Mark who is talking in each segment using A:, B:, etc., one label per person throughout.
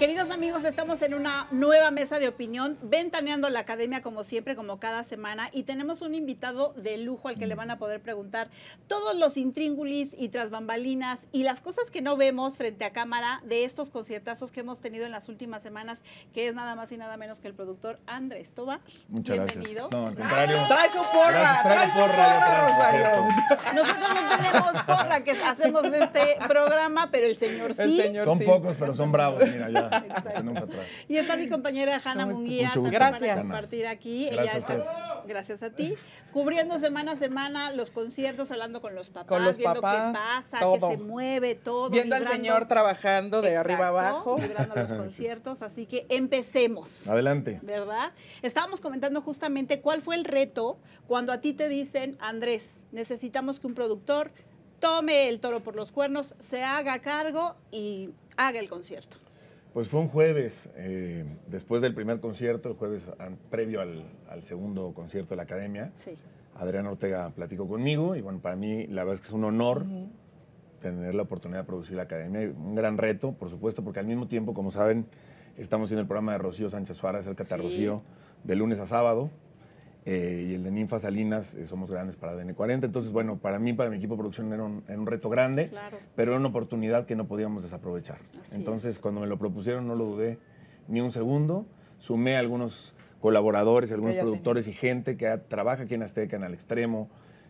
A: Queridos amigos, estamos en una nueva mesa de opinión, ventaneando la academia como siempre, como cada semana, y tenemos un invitado de lujo al que le van a poder preguntar todos los intríngulis y tras bambalinas y las cosas que no vemos frente a cámara de estos conciertazos que hemos tenido en las últimas semanas, que es nada más y nada menos que el productor Andrés Tobar.
B: Muchas
A: Bienvenido.
B: gracias. No, al contrario.
C: Trae su porra, trae su porra, Rosario.
A: Nosotros no tenemos porra que hacemos de este programa, pero el señor sí.
C: El señor
B: Son
C: sí.
B: pocos, pero son bravos. Mira, ya
A: Exacto.
B: los tenemos atrás.
A: Y está mi compañera Hanna
C: ¿Cómo estás?
A: Munguía,
B: Mucho gusto.
A: para
C: Gracias.
A: compartir aquí.
B: Gracias
A: Ella
B: a
A: está,
B: ustedes.
A: gracias a ti, cubriendo semana a semana los conciertos, hablando con los papás,
C: Con los
A: viendo
C: papás,
A: qué pasa,
C: todo.
A: qué se mueve, todo.
C: Viendo al
A: vibrando.
C: señor trabajando de arriba
A: Exacto,
C: abajo.
A: vibrando los conciertos, así que empecemos.
B: Adelante.
A: ¿Verdad? Estábamos comentando justamente cuál fue el reto cuando a ti te dicen, Andrés, necesitamos que un productor tome el toro por los cuernos, se haga cargo y haga el concierto.
B: Pues fue un jueves, después del primer concierto, el jueves previo al segundo concierto de la academia.
A: Sí.
B: Adrián Ortega platicó conmigo y bueno, para mí la verdad es que es un honor tener la oportunidad de producir la academia. Un gran reto, por supuesto, porque al mismo tiempo, como saben, estamos en el programa de Rocío Sánchez Suárez, el Cata
A: Sí.
B: Rocío, de lunes a sábado. Y el de Ninfa Salinas, Somos Grandes para DN40. Entonces, bueno, para mí, para mi equipo de producción era un reto grande,
A: Claro.
B: pero era una oportunidad que no podíamos desaprovechar.
A: Así
B: Entonces, cuando me lo propusieron, no lo dudé ni un segundo. Sumé a algunos colaboradores, algunos
C: Que ya
B: productores y gente que trabaja aquí en Azteca, en Al Extremo,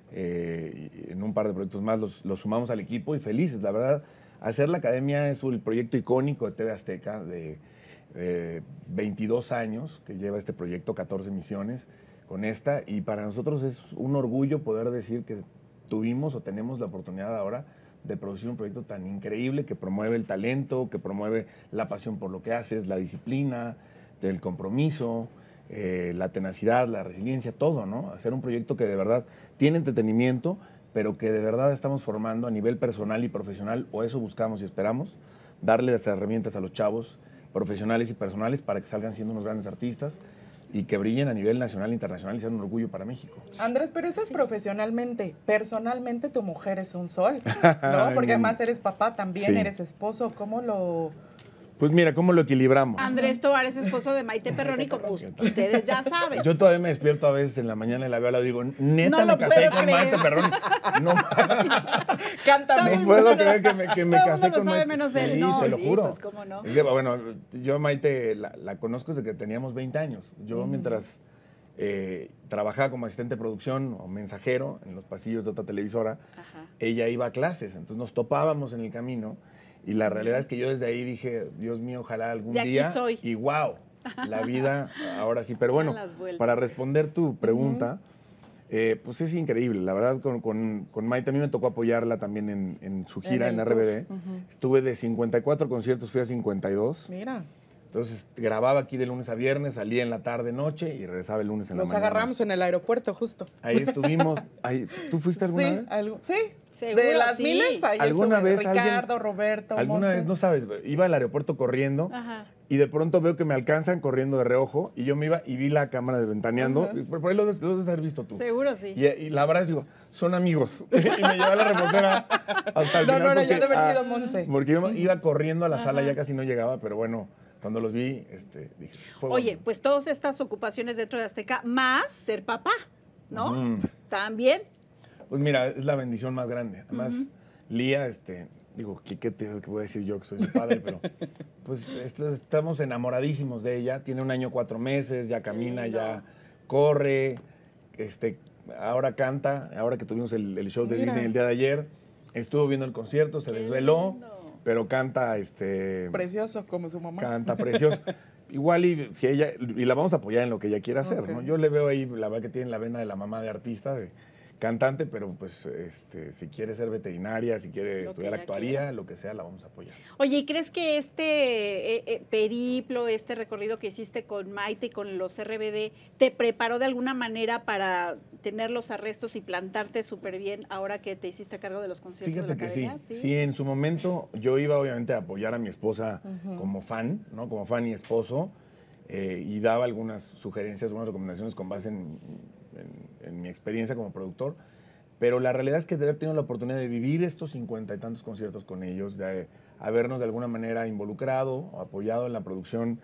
B: y en un par de proyectos más, los sumamos al equipo y felices. La verdad, hacer la academia es el proyecto icónico de TV Azteca de 22 años que lleva este proyecto, 14 emisiones con esta, y para nosotros es un orgullo poder decir que tuvimos o tenemos la oportunidad ahora de producir un proyecto tan increíble que promueve el talento, que promueve la pasión por lo que haces, la disciplina, el compromiso, la tenacidad, la resiliencia, todo, ¿no? Hacer un proyecto que de verdad tiene entretenimiento, pero que de verdad estamos formando a nivel personal y profesional, o eso buscamos y esperamos, darle las herramientas a los chavos profesionales y personales para que salgan siendo unos grandes artistas y que brillen a nivel nacional e internacional y sean un orgullo para México.
C: Andrés, pero eso es profesionalmente. Personalmente tu mujer es un sol, ¿no? Porque además eres papá también,
B: Sí.
C: eres esposo. ¿Cómo lo...?
B: Pues mira, ¿cómo lo equilibramos?
A: Andrés Tobar es esposo de Maite Perroni, como ustedes ya saben.
B: Yo todavía me despierto a veces en la mañana y la veo, la digo, neta,
A: No
B: me
A: lo
B: casé
A: puedo
B: con
A: creer.
B: Maite Perroni. No,
C: Cántame.
B: no puedo creer que me
A: Todo el
B: casé
A: mundo lo
B: con
A: sabe
B: Maite.
A: menos
B: Sí,
A: él. No,
B: te lo
A: sí,
B: juro.
A: pues, ¿cómo no?
B: Es que, bueno, yo a Maite la conozco desde que teníamos 20 años. Yo mientras trabajaba como asistente de producción o mensajero en los pasillos de otra televisora,
A: Ajá.
B: ella iba a clases, entonces nos topábamos en el camino y la realidad es que yo desde ahí dije, Dios mío, ojalá algún
A: De aquí
B: día
A: soy.
B: y wow, la vida ahora sí. Pero bueno,
A: A las vueltas.
B: para responder tu pregunta, pues es increíble, la verdad con Maite a mí me tocó apoyarla también en su gira en
C: el
B: RBD.
C: tour.
B: Estuve de 54 conciertos, fui a 52.
C: Mira,
B: Entonces grababa aquí de lunes a viernes, salía en la tarde, noche y regresaba el lunes en la
C: los
B: mañana.
C: agarramos en el aeropuerto justo.
B: Ahí estuvimos. ¿Tú fuiste alguna
C: Sí,
B: vez?
C: sí.
A: Seguro,
C: De las
A: sí.
C: miles, ahí
B: ¿Alguna
C: estuve.
B: vez alguien-
C: Ricardo, Roberto,
B: Alguna
C: Monse.
B: vez, no sabes, iba al aeropuerto corriendo
A: Ajá.
B: y de pronto veo que me alcanzan corriendo de reojo y yo me iba y vi la cámara de ventaneando.
C: Ajá.
B: Por ahí lo debes haber visto tú.
A: Seguro sí.
B: Y la verdad digo, son amigos. Y me llevé a la reportera hasta el
C: No,
B: final.
C: no, era yo
B: porque,
C: de haber sido Monse.
B: Porque yo iba corriendo a la sala,
A: Ajá.
B: ya casi no llegaba, pero bueno, cuando los vi, dije, fue
A: Oye,
B: bueno.
A: pues todas estas ocupaciones dentro de Azteca, más ser papá, ¿no?
B: Ujú.
A: También.
B: Pues mira, es la bendición más grande. Además,
A: Ujú.
B: Lía, digo, ¿qué voy a decir yo que soy su padre? Pero pues estamos enamoradísimos de ella. Tiene 1 año 4 meses, ya camina,
A: lindo.
B: ya corre, ahora canta. Ahora que tuvimos el show de
C: Mira.
B: Disney el día de ayer, estuvo viendo el concierto, se
A: Qué
B: desveló,
A: lindo.
B: pero canta,
C: Precioso como su mamá.
B: canta precioso. Igual y la vamos a apoyar en lo que ella quiera hacer,
C: Ok.
B: ¿no? Yo le veo ahí, la verdad que tiene la vena de la mamá de artista, de cantante, pero pues si quiere ser veterinaria, si quiere
A: Lo que
B: estudiar
A: ella
B: actuaría,
A: quiera.
B: lo que sea, la vamos a apoyar.
A: Oye, ¿y crees que este periplo, este recorrido que hiciste con Maite y con los RBD, te preparó de alguna manera para tener los arrestos y plantarte súper bien ahora que te hiciste cargo de los conciertos
B: Fíjate
A: de la
B: que sí,
A: academia?
B: sí, en su momento yo iba obviamente a apoyar a mi esposa
C: Ujú.
B: como fan, ¿no? Como fan y esposo, y daba algunas sugerencias, algunas recomendaciones con base en mi experiencia como productor. Pero la realidad es que de haber tenido la oportunidad de vivir estos 50 y tantos conciertos con ellos, de habernos de alguna manera involucrado o apoyado en la producción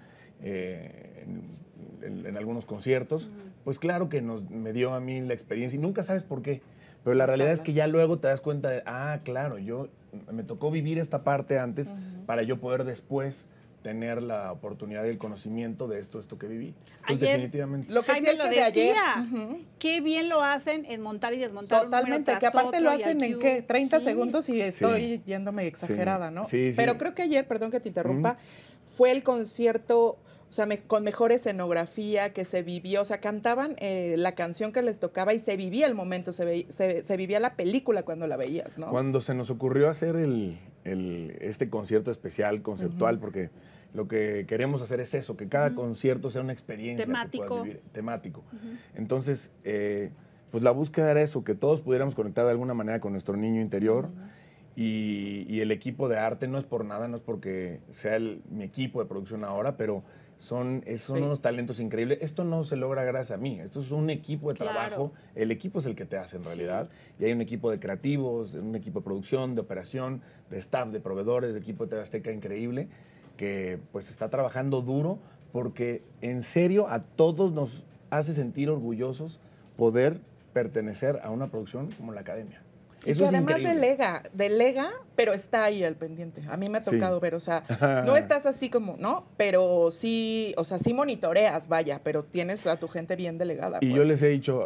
B: en algunos conciertos, pues claro que me dio a mí la experiencia y nunca sabes por qué. Pero la realidad es que ya luego te das cuenta de, claro, me tocó vivir esta parte antes para yo poder después tener la oportunidad y el conocimiento de esto que viví. Entonces,
A: Ayer,
B: definitivamente.
C: Lo que
A: Jaime lo decía,
C: ayer,
A: qué bien lo hacen en montar y desmontar.
C: totalmente, que aparte lo hacen en ¿qué? 30 segundos y estoy yéndome exagerada, ¿no?
B: Sí,
C: Pero creo que ayer, perdón que te interrumpa, fue el concierto, o sea, con mejor escenografía que se vivió, o sea, cantaban la canción que les tocaba y se vivía el momento, se vivía la película cuando la veías, ¿no?
B: Cuando se nos ocurrió hacer este concierto especial, conceptual, porque lo que queremos hacer es eso, que cada concierto sea una experiencia
A: temático.
B: que puedas vivir, temático. Entonces, pues la búsqueda era eso, que todos pudiéramos conectar de alguna manera con nuestro niño interior. Y el equipo de arte no es por nada, no es porque sea mi equipo de producción ahora, pero son unos talentos increíbles. Esto no se logra gracias a mí, esto es un equipo de trabajo. El equipo es el que te hace en realidad. Y hay un equipo de creativos, un equipo de producción, de operación, de staff, de proveedores, de equipo de TV Azteca increíble, que pues está trabajando duro porque en serio a todos nos hace sentir orgullosos poder pertenecer a una producción como la Academia.
C: Y
B: Eso
C: que
B: es
C: además
B: increíble.
C: delega, pero está ahí al pendiente. A mí me ha tocado ver, o sea, no estás así como, ¿no? Pero sí, o sea, sí monitoreas, vaya, pero tienes a tu gente bien delegada.
B: Y
C: pues.
B: yo les he dicho,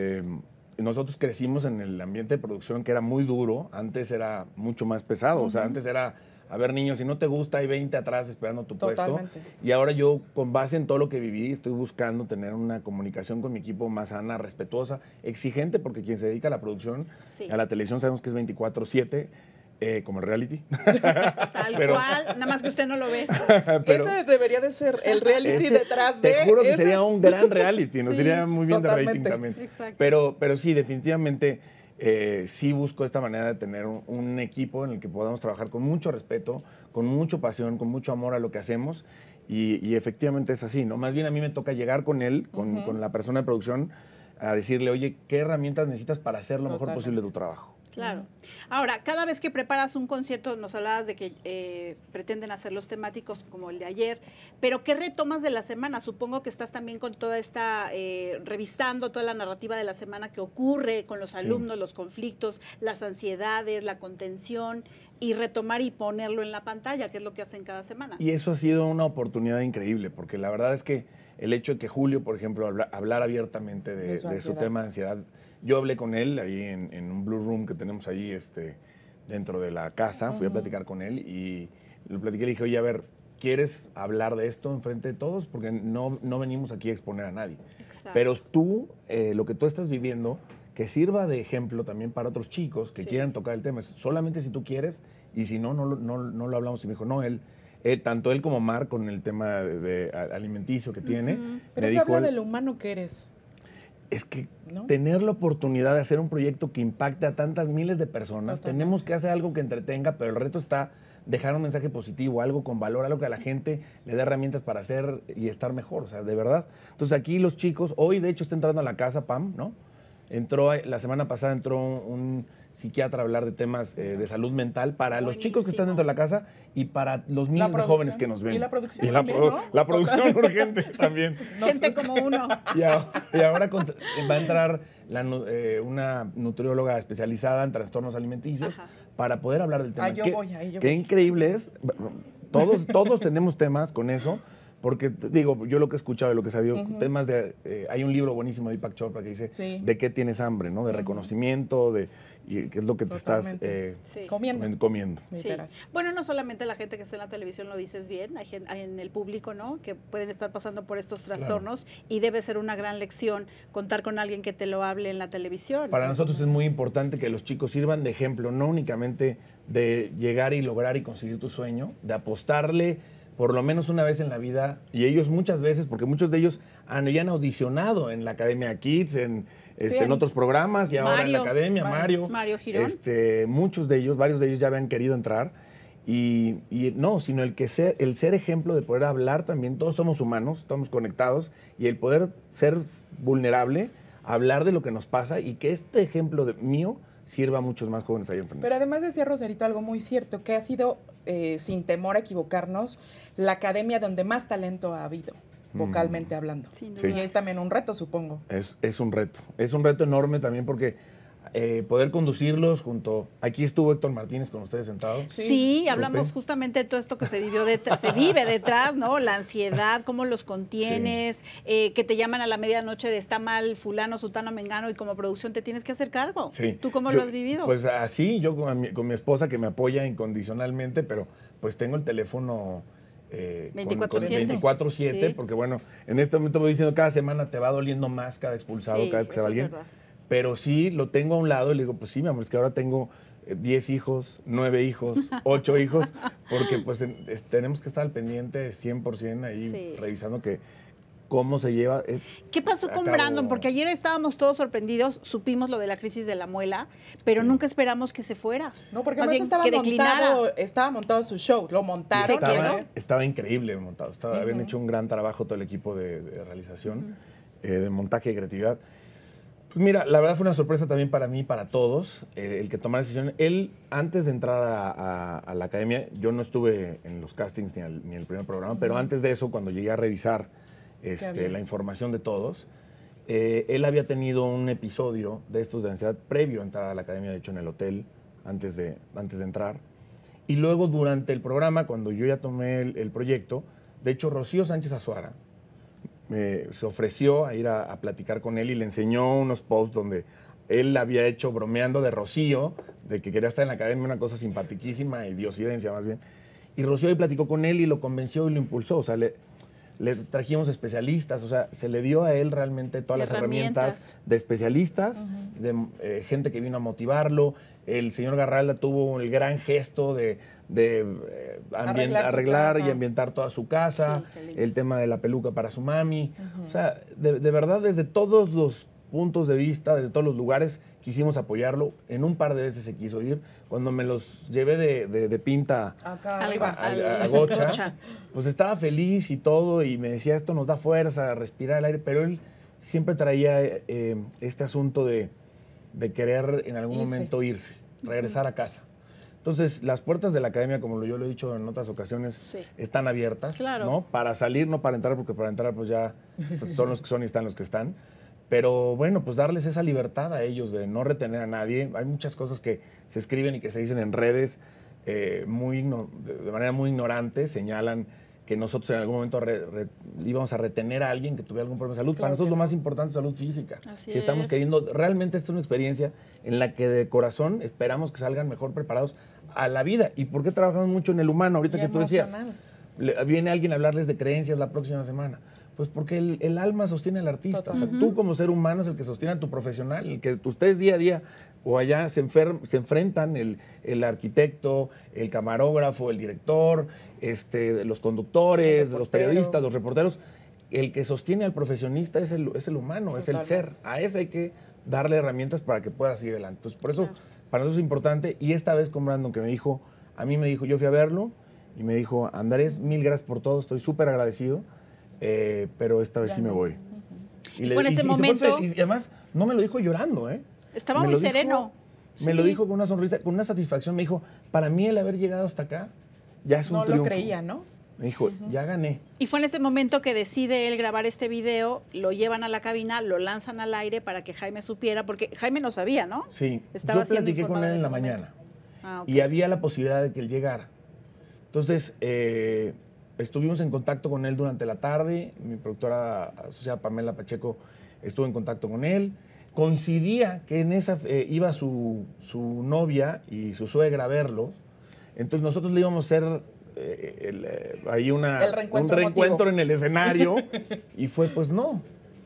B: nosotros crecimos en el ambiente de producción que era muy duro, antes era mucho más pesado, o sea, antes era, a ver niños, si no te gusta hay 20 atrás esperando tu puesto. Y ahora yo, con base en todo lo que viví, estoy buscando tener una comunicación con mi equipo más sana, respetuosa, exigente, porque quien se dedica a la producción, a la televisión sabemos que es 24/7, como el reality.
A: Tal cual, nada más que usted no lo ve.
C: Ese debería de ser el reality detrás de...
B: Te juro que sería un gran reality, nos iría muy bien
C: totalmente.
B: de rating también.
A: Exacto.
B: Pero sí, definitivamente sí busco esta manera de tener un equipo en el que podamos trabajar con mucho respeto, con mucha pasión, con mucho amor a lo que hacemos y efectivamente es así, ¿no? Más bien a mí me toca llegar con él, con la persona de producción, a decirle, oye, ¿qué herramientas necesitas para hacer lo mejor posible tu trabajo?
A: Claro. Ahora, cada vez que preparas un concierto, nos hablabas de que pretenden hacer los temáticos como el de ayer, pero ¿qué retomas de la semana? Supongo que estás también con toda esta, revisando toda la narrativa de la semana que ocurre con los alumnos, los conflictos, las ansiedades, la contención, y retomar y ponerlo en la pantalla, que es lo que hacen cada semana.
B: Y eso ha sido una oportunidad increíble, porque la verdad es que el hecho de que Julio, por ejemplo, hablar abiertamente de su tema de ansiedad. Yo hablé con él ahí en un Blue Room que tenemos ahí dentro de la casa, fui a platicar con él y le platiqué, le dije, oye, a ver, ¿quieres hablar de esto enfrente de todos? Porque no venimos aquí a exponer a nadie. Exacto. Pero tú, lo que tú estás viviendo, que sirva de ejemplo también para otros chicos que quieran tocar el tema, solamente si tú quieres, y si no lo hablamos. Y me dijo, no, tanto él como Mar, con el tema de alimenticio que tiene.
C: Pero eso habla de lo humano que eres.
B: Es que tener la oportunidad de hacer un proyecto que impacte a tantas miles de personas, tenemos que hacer algo que entretenga, pero el reto está dejar un mensaje positivo, algo con valor, algo que a la gente le dé herramientas para hacer y estar mejor, o sea, de verdad. Entonces aquí los chicos, hoy de hecho está entrando a la casa Pam, ¿no? La semana pasada entró un psiquiatra a hablar de temas de salud mental para los chicos que están dentro de la casa y para los miles de jóvenes que nos ven.
C: Y la producción también, ¿no?
B: La producción urgente también.
A: Gente como uno.
B: Y ahora va a entrar una nutrióloga especializada en trastornos alimenticios para poder hablar del tema. Qué increíble es. Todos tenemos temas con eso. Porque, digo, yo lo que he escuchado y lo que he sabido, temas de... hay un libro buenísimo de Deepak Chopra que dice de qué tienes hambre, ¿no? De reconocimiento, y qué es lo que te estás comiendo.
A: Sí. Bueno, no solamente la gente que está en la televisión lo dices bien, hay en el público, ¿no? Que pueden estar pasando por estos trastornos y debe ser una gran lección contar con alguien que te lo hable en la televisión.
B: Para nosotros es muy importante que los chicos sirvan de ejemplo, no únicamente de llegar y lograr y conseguir tu sueño, de apostarle por lo menos una vez en la vida, y ellos muchas veces, porque muchos de ellos ya han audicionado en la Academia Kids, en otros programas, y ahora en la Academia, Mario
A: Girón.
B: Varios de ellos ya habían querido entrar, y no, sino el ser ejemplo de poder hablar también, todos somos humanos, estamos conectados, y el poder ser vulnerable hablar de lo que nos pasa y que este ejemplo mío sirva a muchos más jóvenes ahí enfrente.
C: Pero además decía Rosarito algo muy cierto, que ha sido, sin temor a equivocarnos, la academia donde más talento ha habido, vocalmente hablando.
A: Sin duda.
C: Y es también un reto, supongo.
B: Es un reto enorme también porque poder conducirlos junto... Aquí estuvo Héctor Martínez con ustedes sentado.
A: Sí,
B: Supe.
A: hablamos justamente de todo esto que se vivió detrás, se vive detrás, ¿no? La ansiedad, cómo los contienes, que te llaman a la medianoche de está mal fulano, sutano, mengano y como producción te tienes que hacer cargo.
B: Sí.
A: ¿Tú cómo lo has vivido?
B: Pues así, yo con mi esposa que me apoya incondicionalmente, pero pues tengo el teléfono...
A: 24/7.
B: 24/7,
A: Sí.
B: porque bueno, en este momento voy diciendo cada semana te va doliendo más cada expulsado,
A: Sí,
B: cada vez que se va
A: eso es
B: alguien.
A: verdad.
B: Pero sí lo tengo a un lado y le digo, pues sí, mi amor, es que ahora tengo 10 hijos, 9 hijos, 8 hijos, porque pues tenemos que estar al pendiente 100% ahí
A: Sí.
B: revisando que cómo se lleva.
A: ¿Qué pasó con
B: Acabo-
A: Brandon? Porque ayer estábamos todos sorprendidos, supimos lo de la crisis de la muela, pero
B: Sí.
A: nunca esperamos que se fuera.
C: No, porque
A: Más
C: además
A: bien, que declinara.
C: estaba montado su show, lo montaron.
B: Estaba increíble montado. Habían
C: Ujú.
B: hecho un gran trabajo todo el equipo de realización, de montaje y creatividad. Pues mira, la verdad fue una sorpresa también para mí y para todos el que tomara decisión. Él, antes de entrar a la academia, yo no estuve en los castings ni el primer programa, pero antes de eso, cuando llegué a revisar
C: había?
B: la información de todos, él había tenido un episodio de estos de ansiedad previo a entrar a la academia, de hecho en el hotel, antes de entrar. Y luego durante el programa, cuando yo ya tomé el proyecto, de hecho Rocío Sánchez Azuara se ofreció a ir a platicar con él y le enseñó unos posts donde él había hecho bromeando de Rocío, de que quería estar en la academia, una cosa simpaticísima y diosidencia más bien. Y Rocío ahí platicó con él y lo convenció y lo impulsó. O sea, le trajimos especialistas, o sea, se le dio a él realmente todas las herramientas de especialistas, de gente que vino a motivarlo. El señor Garralda tuvo el gran gesto de arreglar y ambientar toda su casa,
A: Sí, qué lindo.
B: el tema de la peluca para su mami. O sea, de verdad, desde todos los puntos de vista, desde todos los lugares, quisimos apoyarlo. En un par de veces se quiso ir. Cuando me los llevé de pinta
C: Acá
A: Al-
C: arriba.
B: a Gocha, pues estaba feliz y todo, y me decía, esto nos da fuerza, respirar el aire, pero él siempre traía este asunto de querer en algún momento irse, regresar a casa. Entonces, las puertas de la academia, como yo lo he dicho en otras ocasiones,
A: Sí.
B: están abiertas,
A: Claro.
B: ¿no? Para salir, no para entrar, porque para entrar pues ya son los que son y están los que están. Pero bueno, pues darles esa libertad a ellos de no retener a nadie. Hay muchas cosas que se escriben y que se dicen en redes de manera muy ignorante, señalan que nosotros en algún momento íbamos a retener a alguien que tuviera algún problema de salud.
C: Claro
B: Para nosotros
C: que
B: lo
C: no.
B: más importante es salud física.
A: Así
B: Si estamos
A: es.
B: queriendo, realmente esta es una experiencia en la que de corazón esperamos que salgan mejor preparados a la vida. ¿Y por qué trabajamos mucho en el humano? Ahorita
C: Y
B: que tú decías,
C: emocional.
B: viene alguien a hablarles de creencias la próxima semana. Pues porque el alma sostiene al artista. O sea, tú como ser humano es el que sostiene a tu profesional, el que ustedes día a día o allá se enfrentan el arquitecto, el camarógrafo, el director, los conductores, los periodistas, los reporteros. El que sostiene al profesionista es el humano, es el ser. A ese hay que darle herramientas para que pueda seguir adelante. Entonces, por eso, para nosotros es importante. Y esta vez con Brandon, que a mí me dijo, yo fui a verlo y me dijo, Andrés, mil gracias por todo, estoy súper agradecido. Pero esta vez sí me voy.
A: Y fue en ese
B: se fue
A: momento-
B: y además no me lo dijo llorando, ¿eh?
A: Estaba
B: Me
A: muy
B: lo dijo-
A: sereno.
B: Me lo
A: Sí.
B: dijo con una sonrisa, con una satisfacción. Me dijo, para mí el haber llegado hasta acá ya es un
C: No
B: triunfo.
C: lo creía, ¿no?
B: Me dijo, ya gané.
A: Y fue en ese momento que decide él grabar este video, lo llevan a la cabina, lo lanzan al aire para que Jaime supiera, porque Jaime no sabía, ¿no?
B: Sí,
A: Estaba
B: yo
A: siendo
B: platiqué con
A: informado
B: él
A: en
B: en la
A: ese momento.
B: mañana.
A: Ah, ok.
B: Y había la posibilidad de que él llegara. Entonces, estuvimos en contacto con él durante la tarde. Mi productora asociada Pamela Pacheco estuvo en contacto con él. Coincidía que en esa iba su novia y su suegra a verlo. Entonces nosotros le íbamos a hacer ahí
C: El
B: un
C: reencuentro
B: reencuentro
C: emotivo.
B: en el escenario. Y fue, pues no,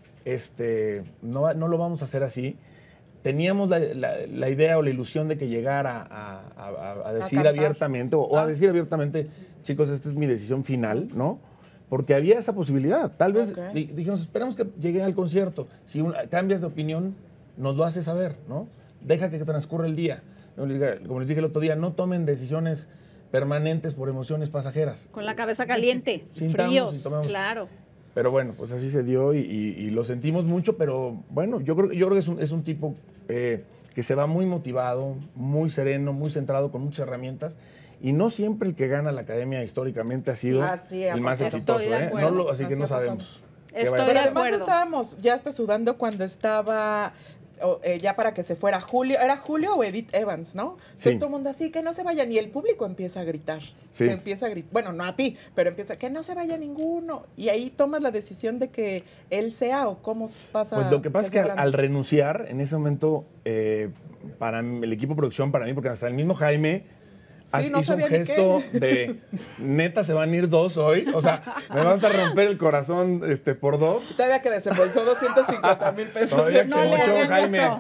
B: no lo vamos a hacer así. Teníamos la idea o la ilusión de que llegara a decir
C: cantar. Ah.
B: abiertamente, o a decir abiertamente, chicos, esta es mi decisión final, ¿no? Porque había esa posibilidad. Tal vez
C: Ok.
B: dijimos, esperamos que llegue al concierto. Si cambias de opinión, nos lo haces saber, ¿no? Deja que transcurra el día. Como les dije el otro día, no tomen decisiones permanentes por emociones pasajeras.
A: Con la cabeza caliente,
B: Sintamos y
A: fríos,
B: tomamos.
A: claro.
B: Pero bueno, pues así se dio y lo sentimos mucho, pero bueno, yo creo que es un tipo que se va muy motivado, muy sereno, muy centrado, con muchas herramientas. Y no siempre el que gana la academia históricamente ha sido el más exitoso,
A: Estoy de
B: ¿eh?
A: acuerdo.
B: Así que no sabemos.
A: Estoy
C: Pero
A: de
C: además
A: acuerdo.
C: estábamos ya hasta sudando cuando estaba ya para que se fuera Julio. ¿Era Julio o Edith Evans, no?
B: Sí.
C: Entonces todo el mundo así, que no se vayan. Y el público empieza a gritar.
B: Sí.
C: Empieza a gritar. Bueno, no a ti, pero empieza, que no se vaya ninguno. Y ahí tomas la decisión de que él sea o cómo pasa.
B: Pues lo que pasa es que
C: sea grande.
B: al renunciar, en ese momento, para el equipo de producción, para mí, porque hasta el mismo Jaime
C: Sí, no
B: hizo un
C: sabía ni
B: gesto
C: qué.
B: de, neta, se van a ir 2 hoy. O sea, me vas a romper el corazón por 2.
C: Todavía que desembolsó 250,000 pesos.
B: Todavía que
A: No
B: se
A: le
B: mochó
A: hagan
B: Jaime.
A: eso.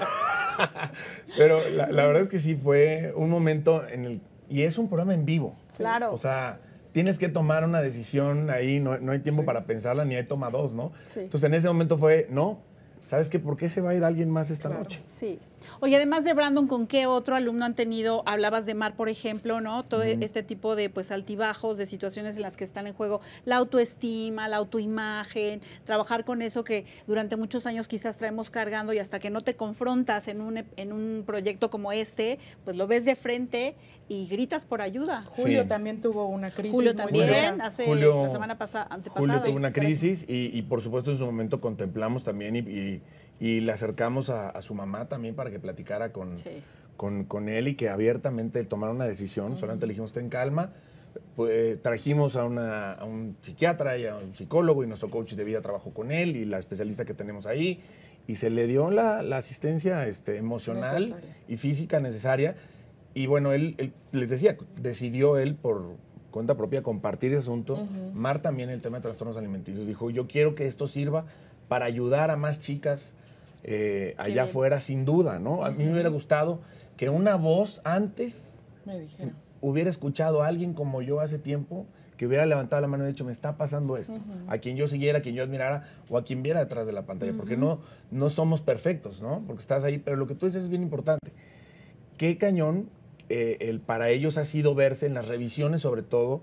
B: Pero la verdad es que sí fue un momento en el... Y es un programa en vivo.
A: Claro.
B: O sea, tienes que tomar una decisión ahí, no hay tiempo
C: Sí.
B: para pensarla, ni hay toma 2, ¿no?
A: Sí.
B: Entonces en ese momento fue, no, ¿sabes qué? ¿Por qué se va a ir alguien más esta
C: Claro.
B: noche?
A: Sí. Oye, además de Brandon, ¿con qué otro alumno han tenido? Hablabas de Mar, por ejemplo, ¿no? Todo este tipo de pues altibajos, de situaciones en las que están en juego la autoestima, la autoimagen, trabajar con eso que durante muchos años quizás traemos cargando y hasta que no te confrontas en un proyecto como este, pues lo ves de frente y gritas por ayuda.
C: Julio
B: Sí.
C: también tuvo una crisis.
A: Julio
C: muy
A: también,
C: severa.
A: hace la semana pasada, antepasada.
B: Julio tuvo una crisis y por supuesto en su momento contemplamos también y le acercamos a su mamá también para que platicara
A: Sí.
B: con él y que abiertamente tomara una decisión. Solamente le dijimos, ten calma. Pues, trajimos a un psiquiatra y a un psicólogo y nuestro coach de vida trabajó con él y la especialista que tenemos ahí y se le dio la asistencia emocional
C: Necesaria.
B: y física necesaria. Y bueno, él les decía, decidió él por cuenta propia compartir ese asunto. Mar también el tema de trastornos alimenticios. Dijo, yo quiero que esto sirva para ayudar a más chicas allá
A: bien.
B: afuera, sin duda, ¿no? A mí me hubiera gustado que una voz antes
C: Me dijeron.
B: hubiera escuchado a alguien como yo hace tiempo, que hubiera levantado la mano y dicho, me está pasando esto. A quien yo siguiera, a quien yo admirara o a quien viera detrás de la pantalla. Porque no somos perfectos, ¿no? Porque estás ahí. Pero lo que tú dices es bien importante. Qué cañón para ellos ha sido verse en las revisiones, sobre todo,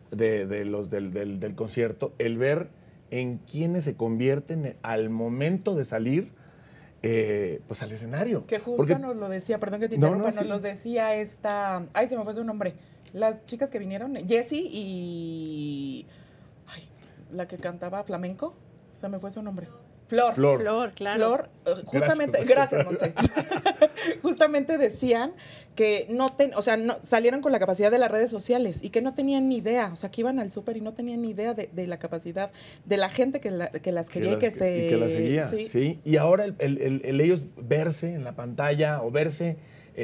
B: del concierto, el ver en quiénes se convierten al momento de salir pues al escenario.
C: Que justo
B: Porque-
C: nos lo decía, perdón que te
B: No,
C: interrumpa,
B: no,
C: nos
B: sí.
C: los decía esta... Ay, se me fue su nombre. Las chicas que vinieron, Jessie y... Ay, la que cantaba flamenco, se me fue su nombre. Flor.
A: Flor, claro.
C: Flor, justamente,
B: Gracias.
C: gracias, Montse. Justamente decían que o sea, salieron con la capacidad de las redes sociales y que no tenían ni idea, o sea, que iban al súper y no tenían ni idea de la capacidad de la gente que las quería y que se...
B: Y que las seguía, sí. Y ahora el ellos verse en la pantalla o verse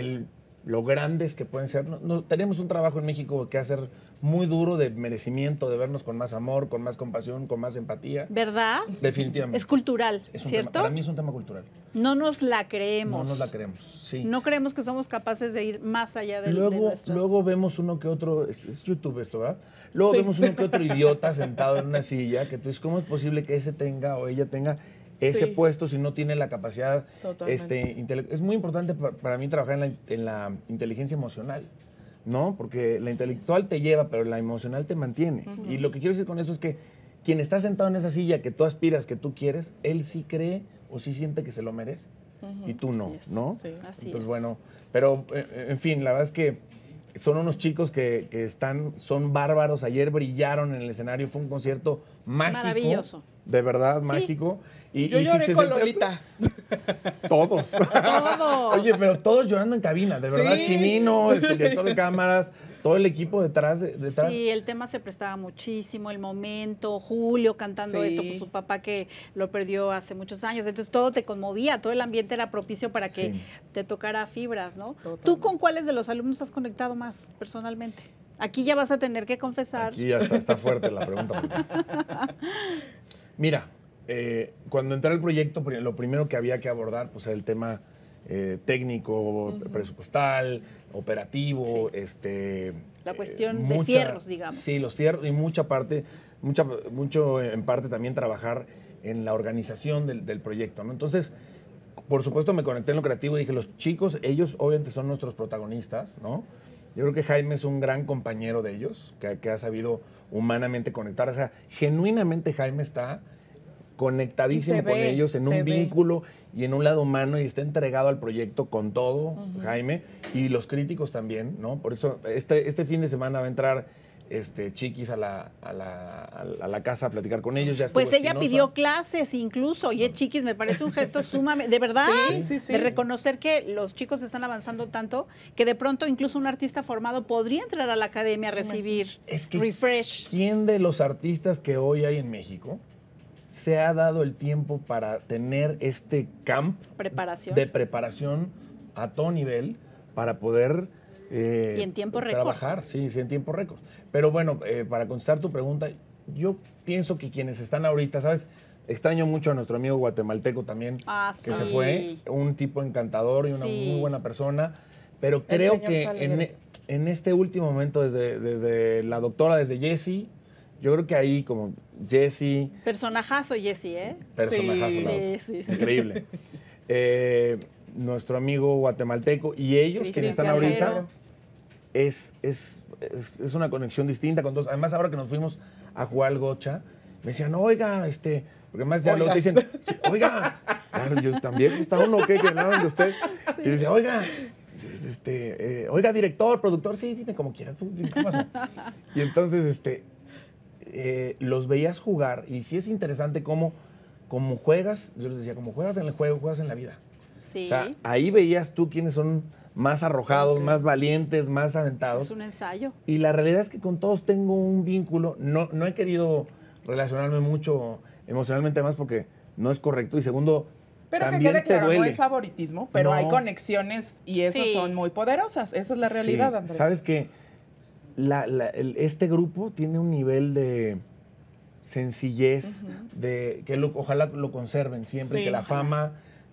B: lo grandes que pueden ser. Tenemos un trabajo en México que hacer muy duro de merecimiento, de vernos con más amor, con más compasión, con más empatía.
A: ¿Verdad?
B: Definitivamente.
A: Es cultural,
B: Es un
A: ¿cierto?
B: tema- para mí es un tema cultural.
A: No nos la creemos.
B: No nos la creemos, sí.
A: No creemos que somos capaces de ir más allá de
B: Luego,
A: nuestras...
B: luego vemos uno que otro, es YouTube esto, ¿verdad? Luego
C: Sí.
B: vemos uno que otro idiota sentado en una silla, que tú dices, ¿cómo es posible que ese tenga o ella tenga ese
C: Sí.
B: puesto si no tiene la capacidad?
C: Totalmente.
B: Es muy importante para mí trabajar en la inteligencia emocional, ¿no? Porque la intelectual te lleva, pero la emocional te mantiene. Y lo que quiero decir con eso es que quien está sentado en esa silla que tú aspiras, que tú quieres, él sí cree o sí siente que se lo merece. Y tú no,
A: Así es.
B: ¿no?
C: Sí.
A: Así
B: Entonces,
A: es.
B: bueno, pero en fin, la verdad es que son unos chicos que son bárbaros. Ayer brillaron en el escenario, fue un concierto mágico.
A: Maravilloso.
B: De verdad,
A: Sí.
B: mágico. Y,
C: Yo
B: y si
C: lloré
B: se
C: con
B: siente-
C: Lolita.
B: Todos.
A: Todos.
B: Oye, pero todos llorando en cabina, de verdad.
C: Sí.
B: Chinino, el director de cámaras, todo el equipo detrás.
A: Sí, el tema se prestaba muchísimo, el momento, Julio cantando
C: Sí.
A: esto, pues su papá que lo perdió hace muchos años, entonces todo te conmovía, todo el ambiente era propicio para que
B: Sí.
A: te tocara fibras, ¿no?
C: Totalmente.
A: ¿Tú con cuáles de los alumnos has conectado más personalmente? Aquí ya vas a tener que confesar.
B: Aquí ya está fuerte la pregunta. Mira, cuando entré al proyecto, lo primero que había que abordar pues, era el tema técnico, presupuestal, operativo,
A: La cuestión de fierros, digamos.
B: Sí, los fierros y mucho en parte también trabajar en la organización del proyecto, ¿no? Entonces, por supuesto me conecté en lo creativo y dije, los chicos, ellos obviamente son nuestros protagonistas, ¿no? Yo creo que Jaime es un gran compañero de ellos, que ha sabido humanamente conectar. O sea, genuinamente Jaime está conectadísimo con ellos en un vínculo y en un lado humano y está entregado al proyecto con todo, Jaime, y los críticos también, ¿no? Por eso este fin de semana va a entrar Chiquis a la casa a platicar con ellos. Ya
A: pues ella
B: Espinosa.
A: pidió clases incluso. Oye, Chiquis, me parece un gesto sumamente, de verdad,
C: Sí.
A: de reconocer que los chicos están avanzando tanto que de pronto incluso un artista formado podría entrar a la academia a recibir refresh.
B: ¿Quién de los artistas que hoy hay en México se ha dado el tiempo para tener este camp de preparación a todo nivel para poder
A: y en tiempo récord.
B: Trabajar? Sí, en tiempo récord. Pero bueno, para contestar tu pregunta, yo pienso que quienes están ahorita, ¿sabes? Extraño mucho a nuestro amigo guatemalteco también, que se fue, un tipo encantador y una muy buena persona, pero creo que en este último momento, desde la doctora, desde Jessie, yo creo que ahí como Jessie...
A: Personajazo Jessie, ¿eh?
B: Personajazo, sí. Increíble. Nuestro amigo guatemalteco y ellos, quienes están ahorita, es una conexión distinta con todos. Además, ahora que nos fuimos a jugar al gocha, me decían, oiga, porque además ya lo dicen, oiga, claro, yo también, ¿está uno qué? Que hablaban de usted. Sí. Y decía, oiga, oiga, director, productor, sí, dime como quieras, ¿qué pasó? Y entonces, los veías jugar y sí es interesante cómo juegas, yo les decía, como juegas en el juego, juegas en la vida.
A: Sí.
B: O sea, ahí veías tú quiénes son más arrojados, más valientes, más aventados.
A: Es un ensayo.
B: Y la realidad es que con todos tengo un vínculo. No he querido relacionarme mucho emocionalmente, además porque no es correcto. Y segundo,
C: pero
B: también
C: que quede claro,
B: duele.
C: no es favoritismo, pero hay conexiones y esas son muy poderosas. Esa es la realidad, Andrés.
B: Sabes que este grupo tiene un nivel de sencillez, de que ojalá lo conserven siempre, que la fama...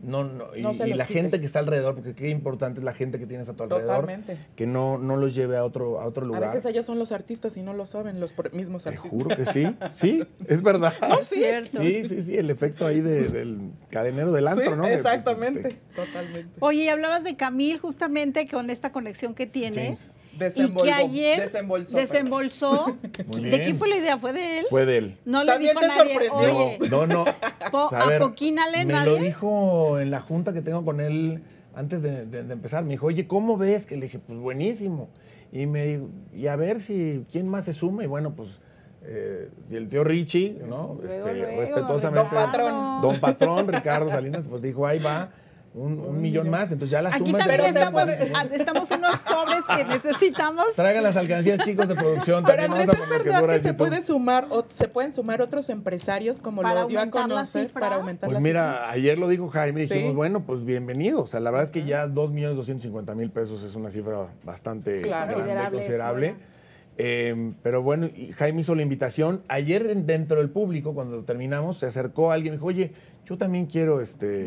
B: y la gente que está alrededor, porque qué importante es la gente que tienes a tu alrededor.
C: Totalmente.
B: Que no los lleve a otro lugar.
C: A veces ellos son los artistas y no lo saben, los mismos artistas.
B: Te juro que sí, es verdad.
C: No, sí.
B: Sí, el efecto ahí del cadenero del antro, ¿no?
C: Exactamente, totalmente.
A: Oye, y hablabas de Camil justamente con esta conexión que tiene.
B: James.
A: Y que ayer desembolsó. ¿De quién fue la idea? ¿Fue de él?
B: Fue de él.
A: No le dijo a nadie, oye.
B: No.
A: ¿Apocínale nadie?
B: Me lo dijo en la junta que tengo con él antes de empezar. Me dijo, oye, ¿cómo ves? Que le dije, pues buenísimo. Y me dijo, y a ver si quién más se suma. Y bueno, pues el tío Richie, ¿no? Respetuosamente. Don Patrón, Ricardo Salinas, pues dijo, ahí va. Un millón más, entonces ya la
A: aquí
B: suma...
A: Aquí también estamos unos pobres que necesitamos...
B: Traigan las alcancías, chicos, de producción.
C: Pero Andrés, ¿es verdad que se pueden sumar otros empresarios, como lo dio a conocer, para aumentar la cifra?
B: Pues mira, ayer lo dijo Jaime, dijimos, bueno, pues bienvenido. O sea, la verdad es que ya 2.250.000 pesos es una cifra bastante grande, considerable. Pero bueno, Jaime hizo la invitación. Ayer dentro del público, cuando terminamos, se acercó alguien y dijo, oye, yo también quiero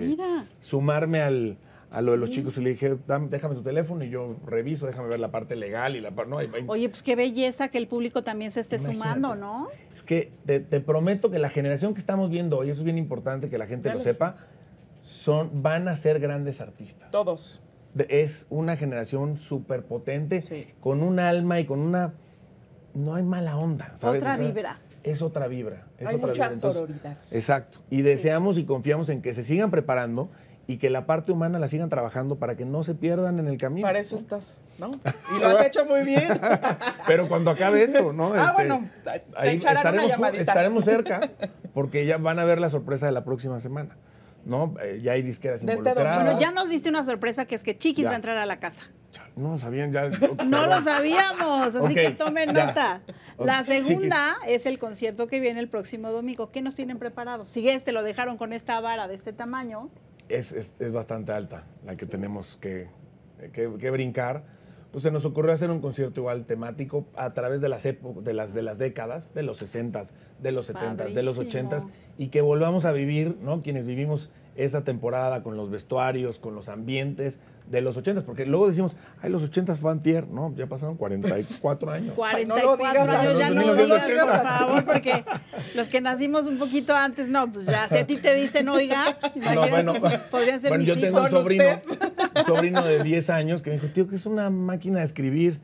B: sumarme a lo de los chicos. Y le dije, déjame tu teléfono y yo reviso, déjame ver la parte legal y la parte... No,
A: oye, pues qué belleza que el público también se esté sumando, ¿no?
B: Es que te prometo que la generación que estamos viendo hoy, eso es bien importante que la gente lo sepa, van a ser grandes artistas.
C: Todos.
B: Es una generación súper potente, con un alma y con una... No hay mala onda, ¿sabes?
A: Otra vibra.
B: Es otra vibra.
C: Hay mucha sororidad.
B: Exacto. Y deseamos y confiamos en que se sigan preparando y que la parte humana la sigan trabajando para que no se pierdan en el camino.
C: Para eso estás, ¿no? Y lo has hecho muy bien.
B: Pero cuando acabe esto, ¿no?
C: Bueno, ahí
B: estaremos cerca porque ya van a ver la sorpresa de la próxima semana. ¿No? Ya hay disqueras involucradas.
A: Bueno, ya nos diste una sorpresa que es que Chiquis va a entrar a la casa.
B: No lo sabían ya.
A: No lo sabíamos, así que tomen nota. La segunda es el concierto que viene el próximo domingo. ¿Qué nos tienen preparado? Si lo dejaron con esta vara de este tamaño.
B: Es bastante alta la que tenemos que brincar. Pues se nos ocurrió hacer un concierto igual temático a través de las décadas, de los 60s, de los 70s, de los 80s, y que volvamos a vivir, ¿no? Quienes vivimos esta temporada con los vestuarios, con los ambientes de los 80s, porque luego decimos, ay, los 80s fue antier, ¿no, ya pasaron 44 años.
A: 44 años, ya no lo digas, por favor, porque los que nacimos un poquito antes, no, pues ya, si a ti te dicen, oiga, podrían ser mis
B: yo
A: hijos.
B: tengo un sobrino de 10 años que me dijo, tío, que es una máquina de escribir.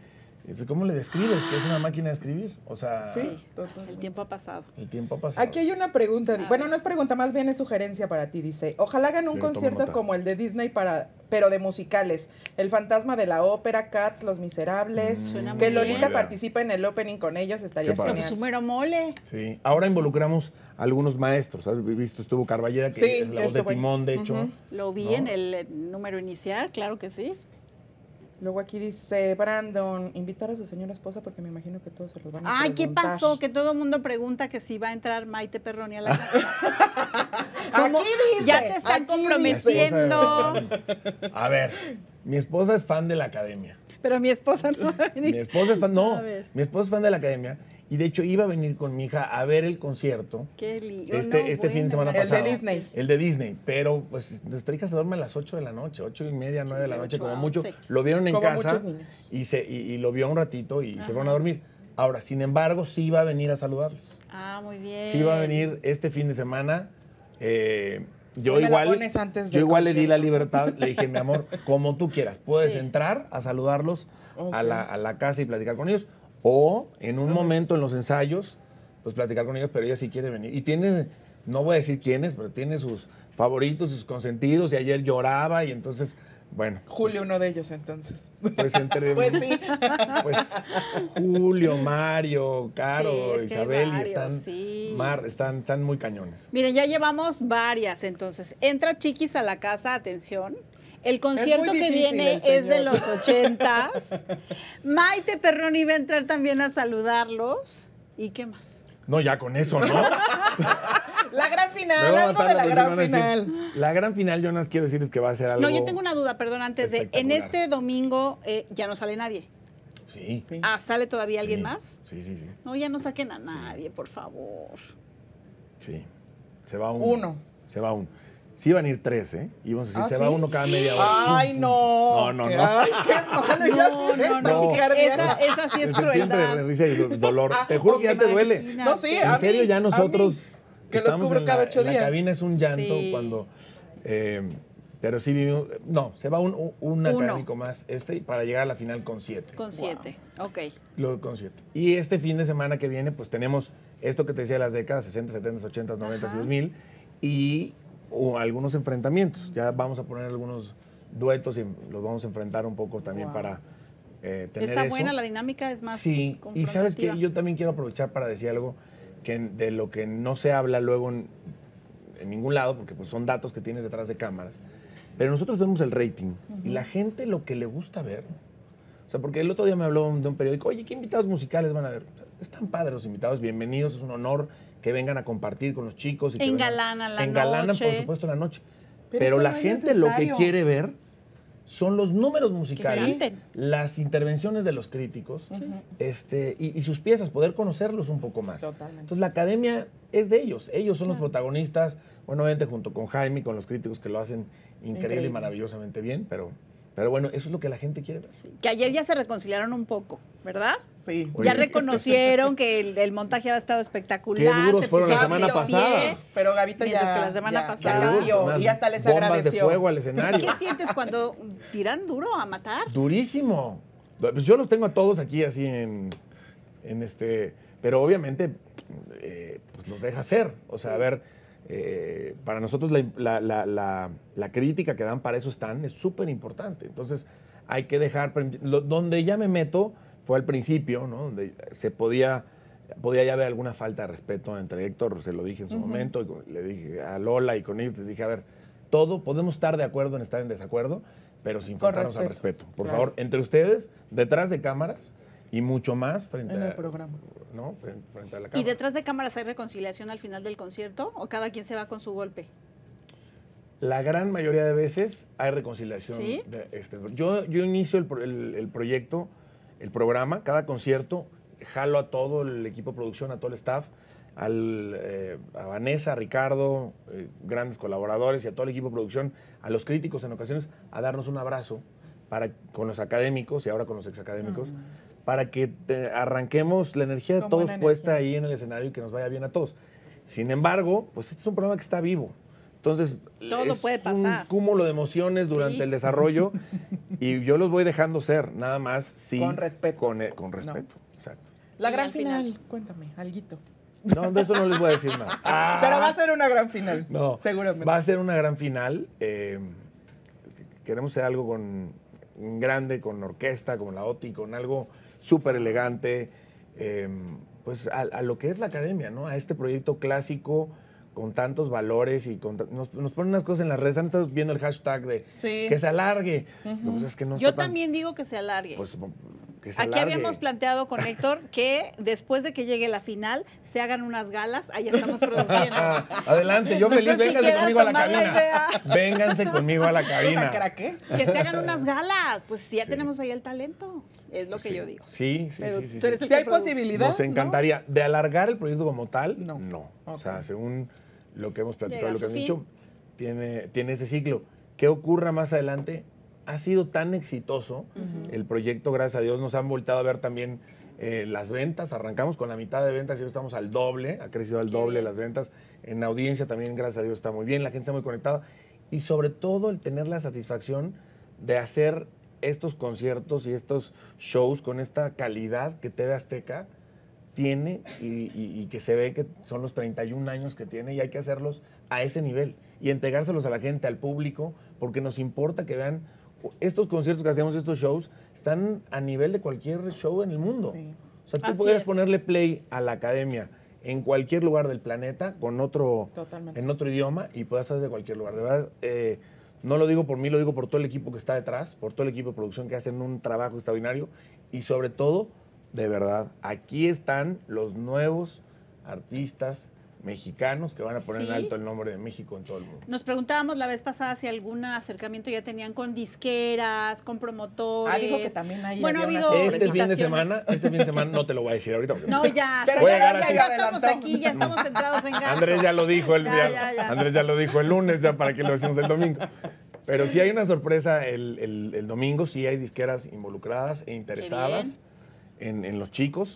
B: Entonces, ¿cómo le describes que es una máquina de escribir? O sea,
C: Sí, totalmente.
A: El tiempo ha pasado.
B: el tiempo ha pasado.
C: Aquí hay una pregunta,
A: A
C: bueno,
A: ver.
C: no es pregunta, más bien es sugerencia para ti, dice, ojalá hagan un
B: Pero toma
C: concierto
B: nota.
C: como el de Disney pero de musicales, El Fantasma de la Ópera, Cats, Los Miserables,
A: Suena
C: que
A: muy
C: Lolita
A: bien.
C: participe en el opening con ellos, estaría
B: Qué padre.
A: Con
C: genial.
A: su mero mole.
B: Sí. Ahora involucramos a algunos maestros. ¿Has visto? Estuvo Carballera, que
C: Sí,
B: es la voz de
C: estuvo ahí.
B: Timón, de hecho.
C: Ujú.
A: Lo vi
B: ¿No?
A: en el número inicial, claro que sí.
C: Luego aquí dice Brandon, invitar a su señora esposa porque me imagino que todos se los van a
A: Ay, ¿qué
C: preguntar.
A: pasó? Que todo el mundo pregunta que si va a entrar Maite Perroni a la casa. ¿Cómo?
C: Aquí dice,
A: Ya te están
C: aquí
A: comprometiendo.
B: A ver, mi esposa es fan de la academia.
A: Pero mi esposa no va a venir.
B: Mi esposa es fan, no,
A: A ver.
B: mi esposa es fan de la academia. Y de hecho iba a venir con mi hija a ver el concierto
A: Qué lindo.
B: este fin de semana
C: El de
B: pasado.
C: Disney.
B: El de Disney. Pero pues nuestra hija se duerme a las 8 de la noche, 8:30, 9 de la
A: Sí,
B: noche
A: 8
B: como
A: a
B: mucho.
A: 11.
B: Lo vieron en
C: Como
B: casa
C: muchos niños.
B: y lo vio un ratito y se
A: Ajá.
B: fueron a dormir. Ahora, sin embargo, sí va a venir a saludarlos.
A: Ah, muy bien.
B: Sí va a venir este fin de semana. Yo
C: Hoy me la
B: igual,
C: pones antes
B: yo
C: del
B: igual le di la
C: concierto.
B: libertad, le dije, mi amor, como tú quieras, puedes
A: Sí.
B: entrar a saludarlos
C: Ok.
B: a la casa y platicar con ellos, o en un momento en los ensayos, pues platicar con ellos, pero ella sí quiere venir. Y tiene, no voy a decir quiénes, pero tiene sus favoritos, sus consentidos, y ayer lloraba, y entonces, bueno.
C: Julio, uno de ellos entonces.
B: Pues entre
C: Pues sí.
B: pues, Julio, Mario, Caro,
A: Sí, es que hay
B: Isabel, y
A: varios, sí.
B: están muy cañones.
A: Miren, ya llevamos varias, entonces. Entra Chiquis a la casa, atención. El concierto que
C: difícil
A: viene
C: el
A: es de
C: señor.
A: los 80. Maite Perroni va a entrar también a saludarlos. ¿Y qué más?
B: No, ya con eso, ¿no?
C: La gran
B: Me
C: final,
B: va a
C: algo
B: matar
C: de
B: la
C: la
B: próxima,
C: gran
B: van a decir,
C: final.
B: La gran final, yo no les quiero decirles que va a ser algo.
A: No, yo tengo una duda, perdón, antes de. En
B: espectacular.
A: este domingo ya no sale nadie.
B: Sí.
C: Sí.
A: Ah, ¿sale todavía alguien
B: Sí.
A: más?
B: Sí, sí, sí.
A: No, ya no saquen a nadie, por favor.
B: Sí. Se va uno.
C: Uno.
B: Se va uno. Sí van a ir 3, ¿eh? Íbamos a decir,
C: ¿Ah,
B: se
C: sí?
B: va uno cada media hora.
C: Ay, no.
B: No, no,
C: Que-
B: no.
C: Ay, qué malo.
A: No,
C: ya
A: no,
C: sí,
A: no,
C: taquicardia.
A: esa sí es
B: Se siente
A: crueldad.
B: de risa y dolor. Te juro que ya te duele.
A: Imagínate.
C: No, sí,
B: En
C: a
B: serio,
C: mí,
B: ya
C: a
B: nosotros
C: que los
B: estamos
C: cubro
B: en
C: cada 8
B: en la
C: días.
B: cabina es un llanto
A: Sí.
B: cuando... pero sí vivimos... No, se va un
A: Uno.
B: académico más para llegar a la final con 7.
A: Con 7, ok.
B: Lo con 7. Y este fin de semana que viene, pues tenemos esto que te decía de las décadas, 60, 70, 80, 90 y
A: Ajá.
B: 2000, y algunos enfrentamientos. Ya vamos a poner algunos duetos y los vamos a enfrentar un poco también
C: Wow.
B: para tener
A: Está
B: eso.
A: buena la dinámica, es más
B: Sí, y sabes que
A: confrontativa.
B: yo también quiero aprovechar para decir algo de lo que no se habla luego en ningún lado, porque pues son datos que tienes detrás de cámaras. Pero nosotros vemos el rating y la gente lo que le gusta ver. O sea, porque el otro día me habló de un periódico, oye, ¿qué invitados musicales van a ver? O sea, están padres los invitados, bienvenidos, es un honor que vengan a compartir con los chicos. Y que
A: Engalanan la
B: engalanan,
A: noche.
B: por supuesto, la noche.
C: Pero
B: Pero
C: esto
B: la
C: no es
B: gente lo que
C: necesario.
B: quiere ver son los números musicales,
A: canten.
B: las intervenciones de los críticos
C: Ujú.
B: y sus piezas, poder conocerlos un poco más.
C: Totalmente.
B: Entonces la academia es de ellos son los protagonistas, bueno, obviamente junto con Jaime y con los críticos que lo hacen increíble
C: Increíble.
B: y maravillosamente bien, pero bueno, eso es lo que la gente quiere ver.
A: Que ayer ya se reconciliaron un poco, ¿verdad?
C: Sí.
B: Oye.
A: Ya reconocieron que el montaje había estado espectacular.
B: Qué duros
A: se
B: fueron la
A: pusieron
B: semana
A: de pie.
B: pasada.
C: Pero Gabito
A: Mientras
C: ya,
A: que la semana
C: ya
A: pasada-
C: cambió
B: Unas
C: y hasta les
B: bombas
C: agradeció.
B: de fuego al escenario.
A: ¿Qué sientes cuando tiran duro a matar?
B: Durísimo. Pues yo los tengo a todos aquí así pero obviamente pues los deja hacer. O sea, a ver, para nosotros la crítica que dan, para eso están, es súper importante. Entonces hay que dejar, donde ya me meto fue al principio, ¿no? Donde podía ya haber alguna falta de respeto entre Héctor, se lo dije en su momento, y le dije a Lola y con ellos, les dije, a ver, podemos estar de acuerdo en estar en desacuerdo, pero sin
C: Con
B: faltarnos al
C: respeto.
B: respeto. Por
C: Claro.
B: favor, entre ustedes, detrás de cámaras y mucho más frente
C: En el
B: a,
C: programa.
B: ¿no? Frente a la cámara.
A: ¿Y detrás de cámaras hay reconciliación al final del concierto o cada quien se va con su golpe?
B: La gran mayoría de veces hay reconciliación.
A: ¿Sí?
B: Yo inicio el proyecto, el programa, cada concierto, jalo a todo el equipo de producción, a todo el staff, a Vanessa, a Ricardo, grandes colaboradores y a todo el equipo de producción, a los críticos en ocasiones, a darnos un abrazo con los académicos y ahora con los exacadémicos, para que arranquemos la energía de
C: Con
B: todos
C: buena
B: puesta
C: energía.
B: ahí en el escenario y que nos vaya bien a todos. Sin embargo, pues este es un programa que está vivo. Entonces,
A: Todo
B: es
A: puede pasar.
B: un cúmulo de emociones durante
A: Sí.
B: el desarrollo y yo los voy dejando ser, nada más, sí.
C: Con respeto.
B: Con respeto, exacto.
C: La
A: Y
C: gran
A: al final.
C: final, cuéntame, alguito.
B: No, de eso no les voy a decir nada.
C: Pero va a ser una gran final.
B: No,
C: Seguramente.
B: va a ser una gran final. Queremos hacer algo grande, con orquesta, con la OTI, con algo súper elegante, pues a lo que es la academia, ¿no? A este proyecto clásico con tantos valores y nos ponen unas cosas en las redes. Han estado viendo el hashtag de
C: Sí.
B: que se alargue.
C: Ujú.
B: Pues es que no
A: Yo
B: está tan-
A: también digo que se alargue.
B: Pues que se
A: Aquí
B: alargue.
A: habíamos planteado con Héctor que después de que llegue la final se hagan unas galas. Ahí estamos produciendo.
B: Adelante, yo
A: No
B: feliz,
A: sé si
B: vénganse
A: quieras
B: conmigo a la
A: tomar la
B: cabina.
A: idea.
B: Vénganse conmigo a la
C: ¿Es una
B: cabina.
C: craque?
A: Que se hagan unas galas. Pues si ya
B: Sí.
A: tenemos ahí el talento. Es lo que
B: Sí,
A: yo digo.
B: Sí, sí,
A: Pero
B: sí, sí,
A: tú eres
B: sí.
A: el
C: Si
A: que
C: hay
A: produce.
C: posibilidad.
B: Nos encantaría. De alargar el proyecto como tal,
C: No.
B: no. O
C: Ok.
B: sea, según lo que hemos platicado,
A: Llega a
B: lo que
A: su
B: han
A: fin.
B: dicho, tiene ese ciclo. ¿Qué ocurra más adelante? Ha sido tan exitoso el proyecto, gracias a Dios. Nos han volteado a ver también las ventas. Arrancamos con la mitad de ventas y hoy estamos al doble. Ha crecido al
A: Qué
B: doble
A: bien.
B: las ventas. En audiencia también, gracias a Dios, está muy bien. La gente está muy conectada. Y sobre todo el tener la satisfacción de hacer estos conciertos y estos shows con esta calidad que TV Azteca tiene y que se ve que son los 31 años que tiene y hay que hacerlos a ese nivel y entregárselos a la gente, al público, porque nos importa que vean estos conciertos que hacemos, estos shows, están a nivel de cualquier show en el mundo.
C: Sí.
B: O sea, tú
A: Así
B: puedes
A: es.
B: ponerle play a la academia en cualquier lugar del planeta con
C: Totalmente.
B: en otro idioma y puedes hacer de cualquier lugar. De verdad, no lo digo por mí, lo digo por todo el equipo que está detrás, por todo el equipo de producción que hacen un trabajo extraordinario y sobre todo, de verdad, aquí están los nuevos artistas mexicanos que van a poner en
A: Sí.
B: alto el nombre de México en todo el mundo.
A: Nos preguntábamos la vez pasada si algún acercamiento ya tenían con disqueras, con promotores.
C: Dijo que también hay.
A: Bueno, ha
C: había
A: habido
C: unas
B: Este fin de
A: presentaciones.
B: semana no te lo voy a decir ahorita. Porque
A: No, ya.
C: Pero
B: Voy
A: ya,
B: a llegar
A: ya,
B: así.
A: ya estamos
C: Adelantó.
A: aquí, ya estamos centrados en gasto.
B: Andrés ya lo dijo el
A: Ya,
B: viernes.
A: ya, ya.
B: Andrés ya lo dijo el lunes, ya para que lo decimos el domingo. Pero sí hay una sorpresa el domingo, sí hay disqueras involucradas e interesadas en los chicos.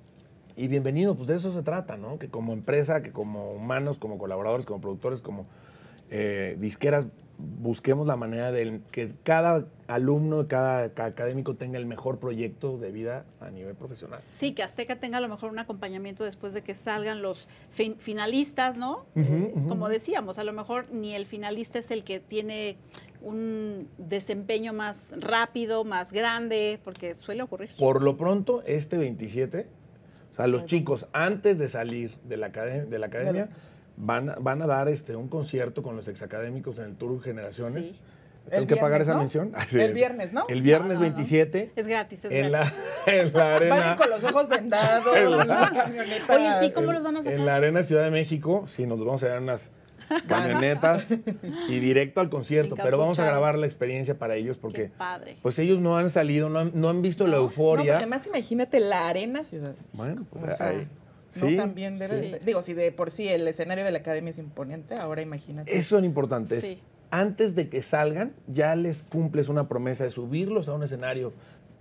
B: Y bienvenido, pues de eso se trata, ¿no? Que como empresa, que como humanos, como colaboradores, como productores, como disqueras, busquemos la manera de que cada alumno, cada académico tenga el mejor proyecto de vida a nivel profesional.
A: Sí, que Azteca tenga a lo mejor un acompañamiento después de que salgan los finalistas, ¿no? Como decíamos, a lo mejor ni el finalista es el que tiene un desempeño más rápido, más grande, porque suele ocurrir.
B: Por lo pronto, este 27, o sea, los chicos antes de salir de la academia van a dar un concierto con los exacadémicos en el Tour Generaciones.
A: Sí.
B: ¿Tengo
C: El
B: que pagar
C: viernes,
B: esa
C: ¿no?
B: mención? Ah,
C: El viernes, ¿no?
B: El viernes
A: No, no, no.
B: 27
A: Es gratis, es
B: en
A: gratis.
B: en la
C: Van
B: arena.
C: con los ojos vendados,
B: En la-
C: una camioneta.
A: Oye, sí, ¿cómo los van a sacar?
B: En la Arena Ciudad de México, sí, nos vamos a dar unas camionetas y directo al concierto, pero vamos a
A: Encapuchados.
B: grabar la experiencia para ellos
A: Qué
B: porque
A: padre.
B: pues ellos no han salido, no han visto la
C: No,
B: euforia.
C: porque además imagínate la arena Ciudad.
B: Bueno, pues
C: O sea,
B: ahí.
C: no,
B: Sí,
C: también debe de
A: sí.
C: ser. Digo, si de por sí el escenario de la academia es imponente, ahora imagínate.
B: Eso es lo importante. Es,
A: Sí.
B: antes de que salgan, ya les cumples una promesa de subirlos a un escenario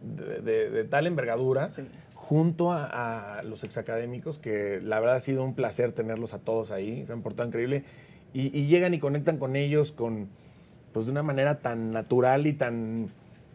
B: de tal envergadura
C: Sí.
B: junto a los exacadémicos, que la verdad ha sido un placer tenerlos a todos ahí, se han portado increíble, y llegan y conectan con ellos pues de una manera tan natural y tan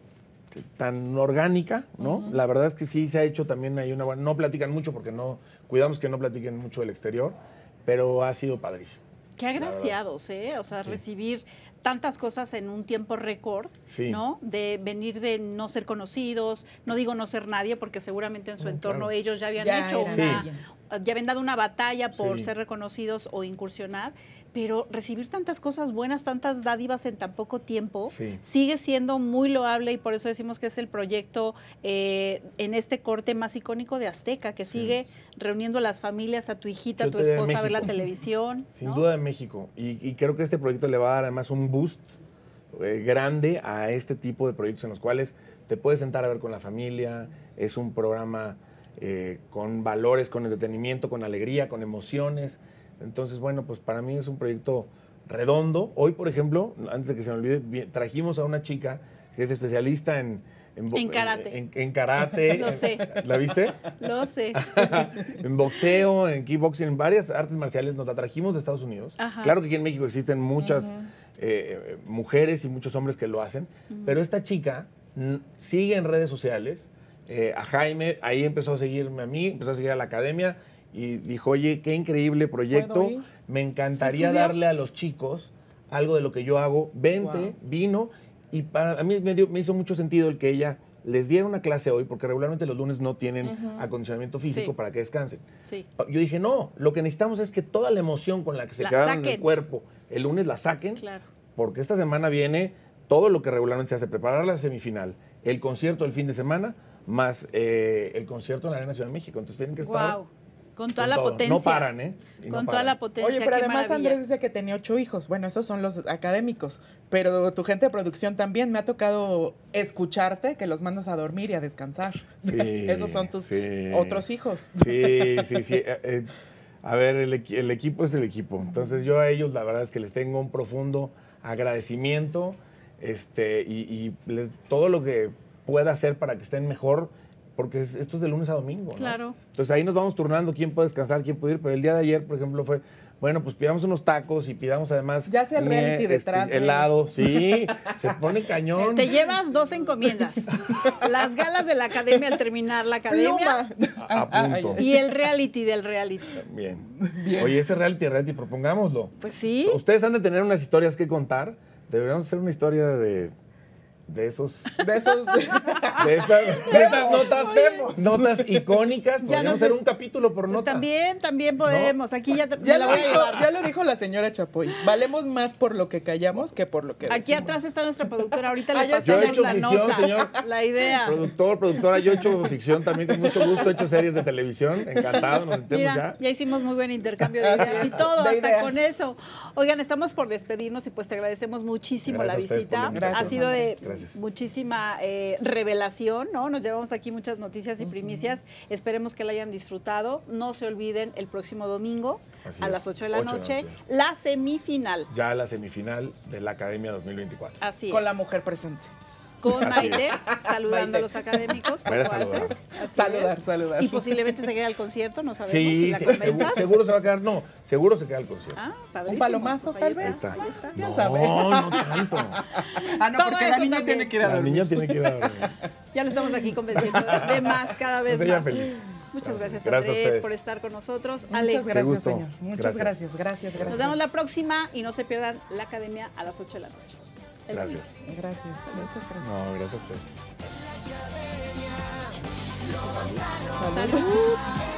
B: orgánica, ¿no?
C: Ujú.
B: La verdad es que sí se ha hecho también hay una no platican mucho porque cuidamos que no platiquen mucho del exterior, pero ha sido padrísimo.
A: Qué agraciados, ¿eh? O sea,
B: Sí.
A: recibir tantas cosas en un tiempo récord,
B: Sí.
A: ¿no? De venir de no ser conocidos, no digo no ser nadie, porque seguramente en su
B: No,
A: entorno
B: claro.
A: ellos ya habían
C: Ya
A: hecho
C: eran
B: Sí.
C: alguien.
A: ya habían dado una batalla por
B: Sí.
A: ser reconocidos o incursionar, pero recibir tantas cosas buenas, tantas dádivas en tan poco tiempo,
B: Sí.
A: sigue siendo muy loable y por eso decimos que es el proyecto en este corte más icónico de Azteca, que
B: Sí.
A: sigue reuniendo a las familias, a tu hijita, a
B: Yo
A: tu
B: te veo en
A: esposa a ver la
B: México.
A: televisión.
B: Sin
A: ¿no?
B: duda de México. Y creo que este proyecto le va a dar además un boost grande a este tipo de proyectos en los cuales te puedes sentar a ver con la familia. Es un programa con valores, con entretenimiento, con alegría, con emociones. Entonces, bueno, pues para mí es un proyecto redondo. Hoy, por ejemplo, antes de que se me olvide, trajimos a una chica que es especialista en
A: En karate.
B: En karate.
A: Lo sé.
B: ¿La viste?
A: Lo sé.
B: En boxeo, en kickboxing, en varias artes marciales. Nos la trajimos de Estados Unidos.
A: Ajá.
B: Claro que aquí en México existen muchas mujeres y muchos hombres que lo hacen, pero esta chica sigue en redes sociales. A Jaime, ahí empezó a seguirme a mí, empezó a seguir a la academia y dijo, oye, qué increíble proyecto, me encantaría darle a los chicos algo de lo que yo hago, vente, vino, y para a mí me hizo mucho sentido el que ella les diera una clase hoy, porque regularmente los lunes no tienen acondicionamiento físico para que descansen.
A: Sí.
B: Yo dije, no, lo que necesitamos es que toda la emoción con la que se quedaron en el cuerpo el lunes la saquen, porque esta semana viene todo lo que regularmente se hace, preparar la semifinal, el concierto del fin de semana, más el concierto en la Arena Ciudad de México. Entonces tienen que estar
A: con toda la potencia.
B: No paran, ¿eh?
A: Con toda la potencia.
C: Oye, pero además
A: maravilla.
C: Andrés dice que tenía 8 hijos. Bueno, esos son los académicos. Pero tu gente de producción también. Me ha tocado escucharte que los mandas a dormir y a descansar.
B: Sí,
C: esos son tus otros hijos.
B: Sí. A ver, el equipo es el equipo. Entonces yo a ellos la verdad es que les tengo un profundo agradecimiento todo lo que pueda hacer para que estén mejor, porque esto es de lunes a domingo, ¿no?
A: Claro.
B: Entonces ahí nos vamos turnando quién puede descansar, quién puede ir, pero el día de ayer, por ejemplo, fue, bueno, pues pidamos unos tacos y pidamos además...
C: Ya sea el reality detrás.
B: Helado, sí, se pone cañón.
A: Te llevas 2 encomiendas. Las galas de la academia al terminar la academia.
B: A punto.
A: Y el reality del reality.
B: Bien. Oye, ese reality, propongámoslo.
A: Pues sí.
B: Ustedes han de tener unas historias que contar. Deberíamos hacer una historia de esas notas icónicas. Podríamos hacer un capítulo por
A: pues
B: nota.
A: También podemos. ¿No? Aquí ya
C: lo dijo la señora Chapoy. Valemos más por lo que callamos que por lo que decimos.
A: Aquí atrás está nuestra productora. Ahorita le pasamos
B: yo he hecho
A: la
B: ficción,
A: nota,
B: señor.
A: la idea.
B: Productora, yo he hecho ficción también con mucho gusto. He hecho series de televisión. Encantado, nos sentemos
A: ya hicimos muy buen intercambio de ideas y todo, hasta con eso. Oigan, estamos por despedirnos y pues te agradecemos muchísimo la visita. Ha sido de muchísima revelación, ¿no? Nos llevamos aquí muchas noticias y primicias. Esperemos que la hayan disfrutado. No se olviden, el próximo domingo a las 8 de la noche, la semifinal.
B: Ya la semifinal de la Academia 2024.
A: Así es.
C: Con la mujer presente.
A: Con Maite, saludando a los académicos.
C: Saludar.
A: Y posiblemente se quede al concierto, no sabemos si la
B: seguro se va a quedar, seguro se queda al concierto.
A: Padrísimo.
C: Un palomazo,
A: pues
C: tal vez.
B: Ya sabes. No tanto.
C: Porque la niña tiene que ir a dormir.
A: Ya lo estamos aquí convenciendo de más cada vez más.
B: Feliz.
A: Muchas gracias Andrés, por estar con nosotros.
C: Muchas gracias, señor. Muchas gracias.
A: Nos vemos la próxima y no se pierdan la academia a las 8 de la noche.
B: Gracias.
C: Muchas gracias.
B: No, gracias a usted.
A: Salud.